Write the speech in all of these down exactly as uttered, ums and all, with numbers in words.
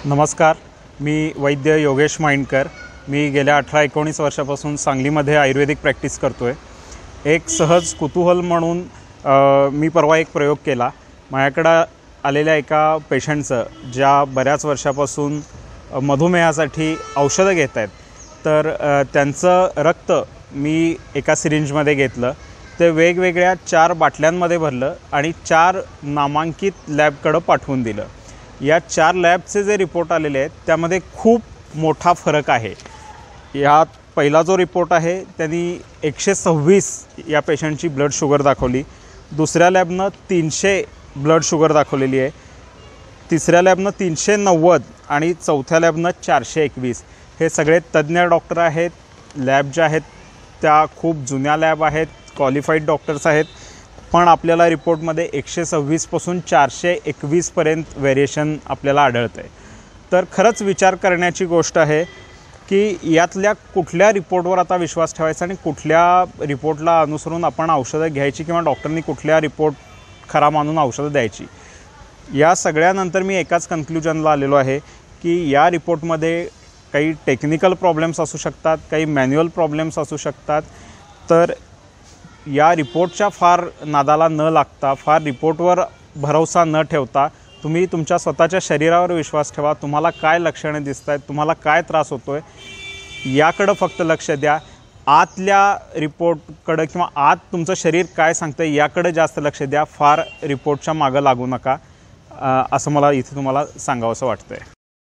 नमस्कार, मी वैद्य योगेश माइंडकर। मी गेल्या अठरा एकोणीस वर्षापासून सांगलीमध्ये आयुर्वेदिक प्रॅक्टिस करतो आहे। एक सहज कुतूहल म्हणून मी परवा एक प्रयोग केला। माझ्याकडे आलेल्या एका पेशंटचं ज्या बऱ्याच वर्षापासून मधुमेहासाठी औषधं घेत आहेत, तर त्यांचं रक्त मी एका सिरिंजमध्ये घेतलं, ते वेगवेगळ्या चार बाटल्यांमध्ये भरलं आणि चार नामांकित लॅबकडे पाठवून दिलं। या चार लॅबचे जे रिपोर्ट आलेले आहेत त्यामध्ये खूप मोठा फरक आहे। यात पहिला जो रिपोर्ट आहे त्यांनी एकशे सव्वीस या पेशंटची ब्लड शुगर दाखवली, दुसऱ्या लॅबनं तीनशे ब्लड शुगर दाखवलेली आहे, तिसऱ्या लॅबनं तीनशे नव्वद आणि चौथ्या लॅबनं चारशे एकवीस। हे सगळे तज्ज्ञ डॉक्टर आहेत। लॅब ज्या आहेत त्या खूप जुन्या लॅब आहेत, क्वालिफाईड डॉक्टर्स आहेत, पण आपल्याला रिपोर्टमध्ये एकशे सव्वीसपासून चारशे एकवीसपर्यंत व्हेरिएशन आपल्याला आढळतं आहे। तर खरंच विचार करण्याची गोष्ट आहे की यातल्या कुठल्या रिपोर्टवर आता विश्वास ठेवायचा आणि कुठल्या रिपोर्टला अनुसरून आपण औषधं घ्यायची किंवा डॉक्टरनी कुठल्या रिपोर्ट खरा मानून औषधं द्यायची। या सगळ्यानंतर मी एकाच कन्क्लुजनला आलेलो आहे की या रिपोर्टमध्ये काही टेक्निकल प्रॉब्लेम्स असू शकतात, काही मॅन्युअल प्रॉब्लेम्स असू शकतात। तर या रिपोर्टच्या फार नादाला न लागता, फार रिपोर्टवर भरोसा न ठेवता तुम्ही तुमच्या स्वतःच्या शरीरावर विश्वास ठेवा। तुम्हाला काय लक्षणे दिसत आहेत, तुम्हाला काय त्रास होतो आहे, याकडं फक्त लक्ष द्या। आतल्या रिपोर्टकडं किंवा आत तुमचं शरीर काय सांगतं आहे याकडे जास्त लक्ष द्या। फार रिपोर्टच्या मागं लागू नका, असं मला इथे तुम्हाला सांगावंसं वाटतं आहे।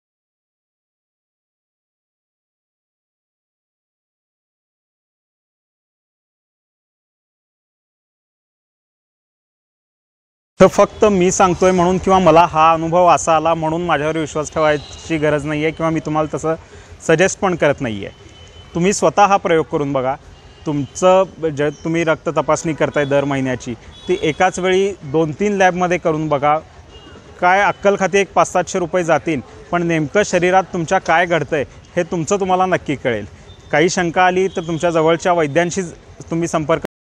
तर फक्त मी सांगतोय म्हणून किंवा मला हा अनुभव असा आला म्हणून माझ्यावर विश्वास ठेवायची गरज नाही आहे किंवा मी तुम्हाला तसं सजेस्ट पण करत नाही आहे। तुम्ही स्वतः हा प्रयोग करून बघा। तुमचं जे तुम्ही रक्त तपासणी करताय दर महिन्याची, ती एकाच वेळी दोन तीन लॅबमध्ये करून बघा। काय अक्कल खाती एक पाच सातशे रुपये जातील, पण नेमकं शरीरात तुमच्या काय घडतं आहे हे तुमचं तुम्हाला नक्की कळेल। काही शंका आली तर तुमच्या जवळच्या वैद्यांशी तुम्ही संपर्क